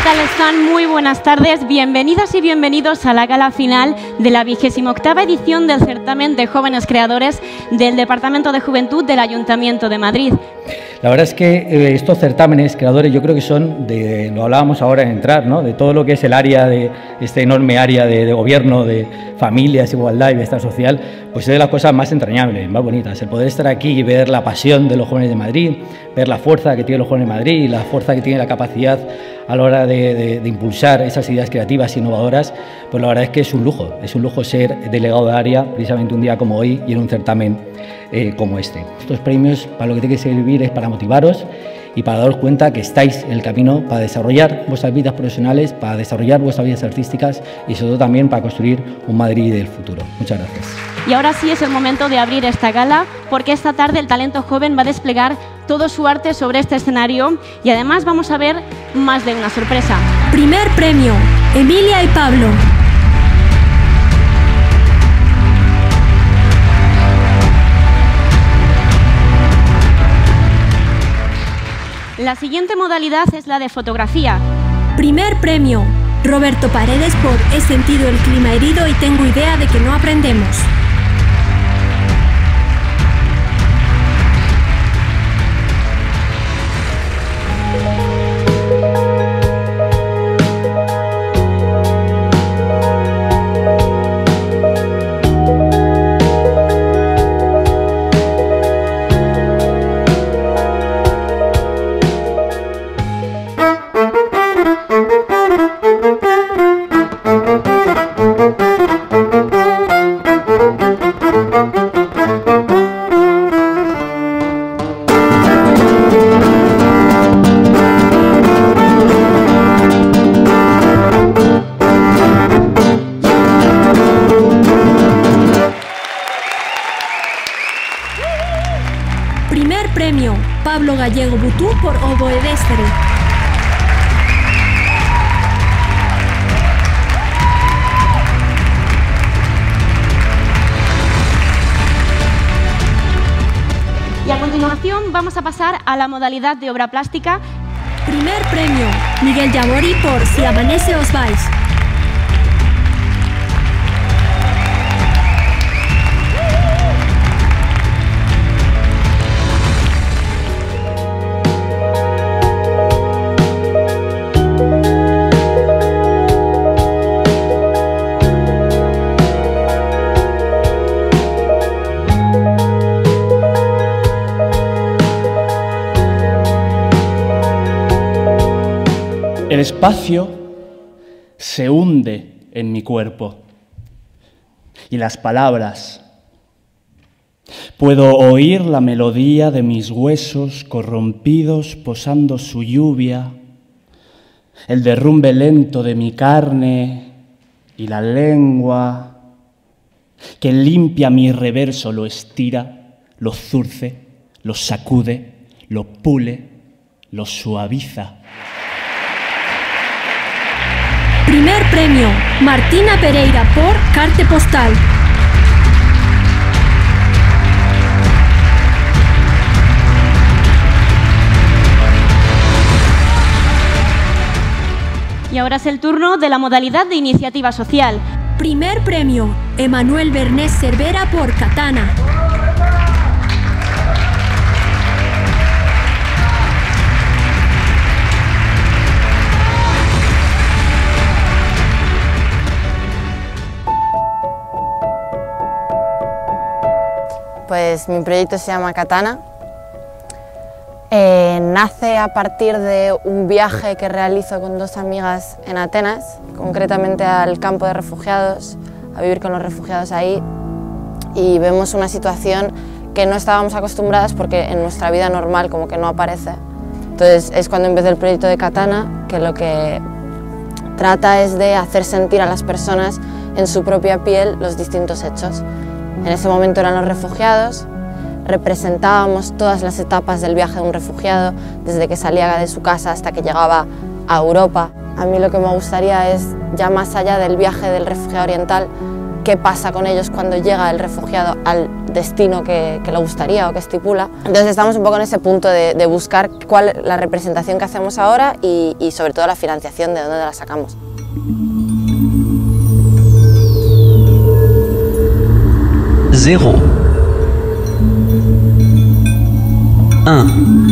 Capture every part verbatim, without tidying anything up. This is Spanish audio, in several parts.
tal están? Muy buenas tardes, bienvenidas y bienvenidos a la gala final de la vigésima octava edición del certamen de jóvenes creadores del Departamento de Juventud del Ayuntamiento de Madrid. La verdad es que eh, estos certámenes creadores yo creo que son, de, lo hablábamos ahora en entrar, ¿no? De todo lo que es el área, de este enorme área de, de gobierno, de familias, igualdad y bienestar social, pues es de las cosas más entrañables, más bonitas. El poder estar aquí y ver la pasión de los jóvenes de Madrid, ver la fuerza que tienen los jóvenes de Madrid y la fuerza que tiene la capacidad a la hora de, de, de impulsar esas ideas creativas e innovadoras, pues la verdad es que es un lujo, es un lujo ser delegado de área precisamente un día como hoy y en un certamen eh, como este. Estos premios para lo que tiene que servir es para motivaros y para daros cuenta que estáis en el camino para desarrollar vuestras vidas profesionales, para desarrollar vuestras vidas artísticas y sobre todo también para construir un Madrid del futuro. Muchas gracias. Y ahora sí es el momento de abrir esta gala, porque esta tarde el talento joven va a desplegar todo su arte sobre este escenario y además vamos a ver más de una sorpresa. Primer premio, Emilia y Pablo. La siguiente modalidad es la de fotografía. Primer premio, Roberto Paredes por He sentido el clima herido y tengo idea de que no aprendemos. Primer premio, Pablo Gallego Butú por Oboedestere. Y a continuación vamos a pasar a la modalidad de obra plástica. Primer premio, Miguel Yabori por Si amanece os vais. El espacio se hunde en mi cuerpo y las palabras. Puedo oír la melodía de mis huesos corrompidos posando su lluvia, el derrumbe lento de mi carne y la lengua que limpia mi reverso, lo estira, lo zurce, lo sacude, lo pule, lo suaviza. Primer premio, Martina Pereira por Carte Postal. Y ahora es el turno de la modalidad de iniciativa social. Primer premio, Emanuel Bernés Cervera por Katana. Pues mi proyecto se llama Katana. Eh, nace a partir de un viaje que realizo con dos amigas en Atenas, concretamente al campo de refugiados, a vivir con los refugiados ahí, y vemos una situación que no estábamos acostumbradas porque en nuestra vida normal como que no aparece. Entonces es cuando empecé el proyecto de Katana, que lo que trata es de hacer sentir a las personas en su propia piel los distintos hechos. En ese momento eran los refugiados, representábamos todas las etapas del viaje de un refugiado, desde que salía de su casa hasta que llegaba a Europa. A mí lo que me gustaría es, ya más allá del viaje del refugiado oriental, qué pasa con ellos cuando llega el refugiado al destino que, que le gustaría o que estipula. Entonces estamos un poco en ese punto de, de buscar cuál es la representación que hacemos ahora y, y sobre todo la financiación, de dónde la sacamos. Zéro. Un.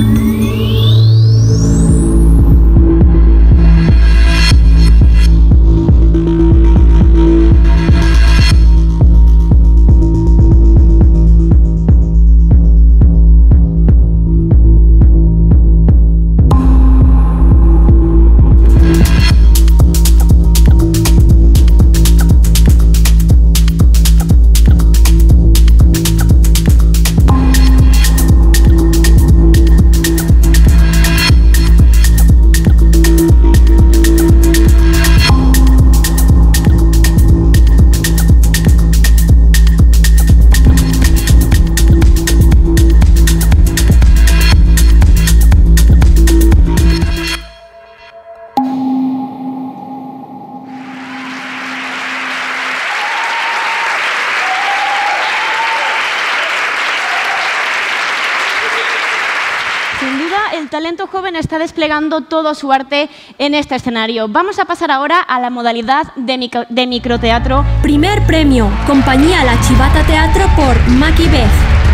El talento joven está desplegando todo su arte en este escenario. Vamos a pasar ahora a la modalidad de, micro, de microteatro. Primer premio, Compañía La Chivata Teatro por Maki Beth.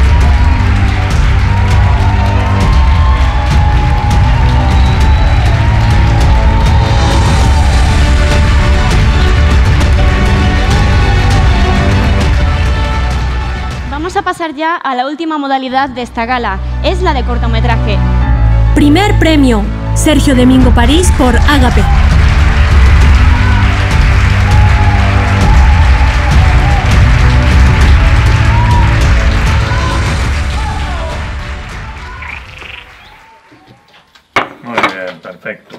Vamos a pasar ya a la última modalidad de esta gala, es la de cortometraje. Primer premio, Sergio Domingo París por Ágape. Muy bien, perfecto.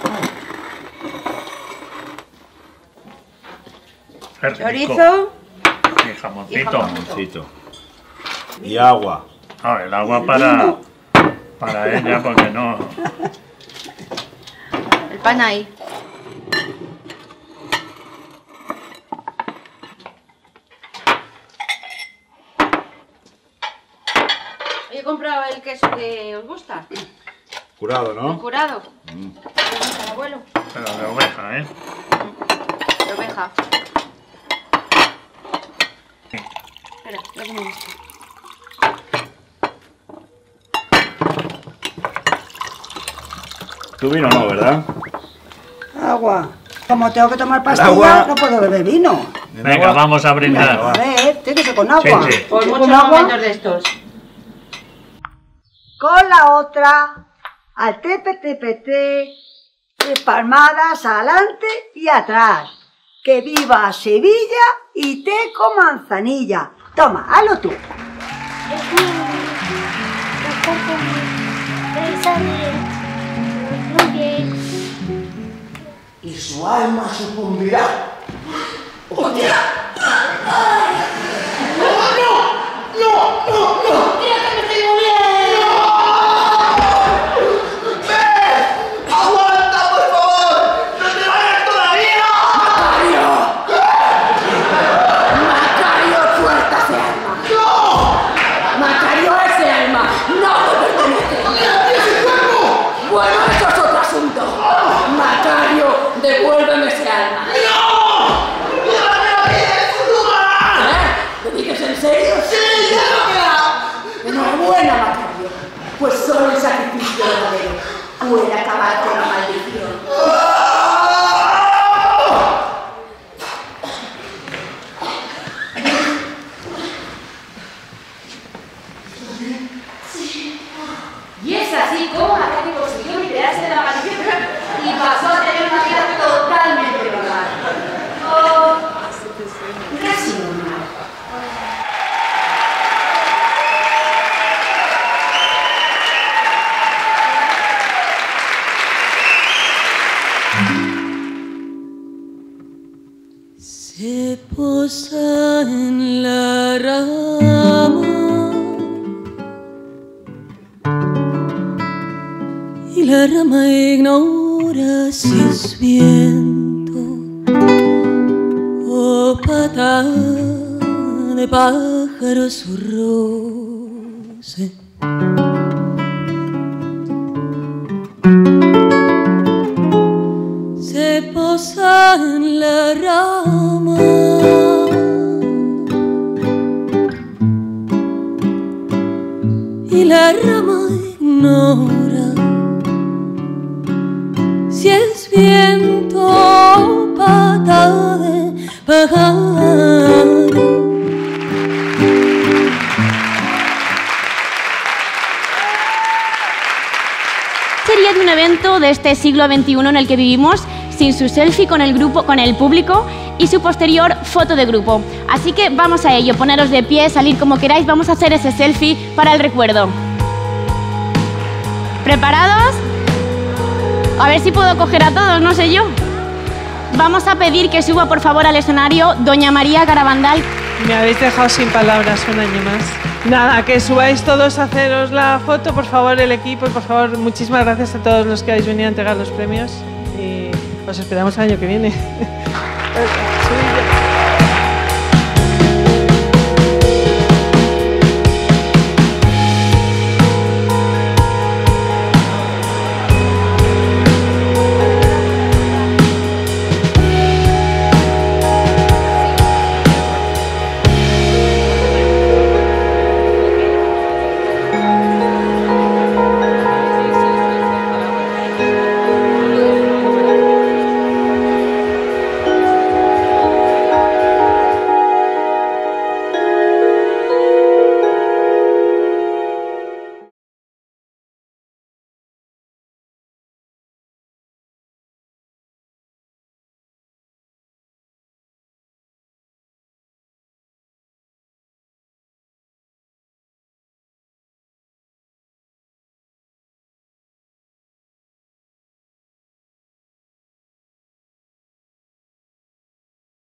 Chorizo. Y jamoncito. jamoncito. Y agua. Ah, el agua para, para ella, porque no... El pan ahí. He comprado el queso que os gusta. Curado, ¿no? El curado. Mm. El abuelo. Pero de oveja, ¿eh? De oveja. Espera, lo que me gusta. Tu vino no, ¿verdad? Agua. Como tengo que tomar pastillas, agua. no puedo beber vino. Venga, vamos a brindar. A ver, tiene que ser con agua. Sí, sí. Por ¿Con muchos agua? momentos de estos. Con la otra, al tepe tepe te, tres palmadas adelante y atrás. Que viva Sevilla y té con manzanilla. Toma, hazlo tú. Y su alma sucumbirá. ¡Hostia! ¡No, no! ¡No, no, no! ¡Mira que me estoy moviendo! ¡No! ¡Ven! ¡Aguanta, por favor! ¡No te vayas todavía! ¡Macario! ¡Macario, fuerza ese alma! ¡No! ¡Macario, ese alma! ¡No te pertenece! ¡Ese cuerpo! Bueno, eso es otro asunto. Macario, devuélveme ese alma. ¡No! ¡Déjame la vida en su lugar! ¿Eh? ¿Lo dices en serio? ¡Sí, ya lo queda! Enhorabuena, Macario. Pues solo el sacrificio verdadero puede acabar con la maldición. Y es así como Macario consiguió liberarse de la maldición y pasó a tener una vida totalmente normal. Oh, casi normal. Se posa en la rama y la rama ignora si es viento o patada. de pájaros su roce. Se posa en la rama y la rama ignora si es viento o pata de pájaro. Sería de un evento de este siglo veintiuno en el que vivimos sin su selfie con el grupo, con el público y su posterior foto de grupo. Así que vamos a ello, poneros de pie, salir como queráis, vamos a hacer ese selfie para el recuerdo. ¿Preparados? A ver si puedo coger a todos, no sé yo. Vamos a pedir que suba por favor al escenario doña María Garabandal. Me habéis dejado sin palabras un año más. Nada, que subáis todos a haceros la foto, por favor, el equipo, y por favor, muchísimas gracias a todos los que habéis venido a entregar los premios y os esperamos el año que viene.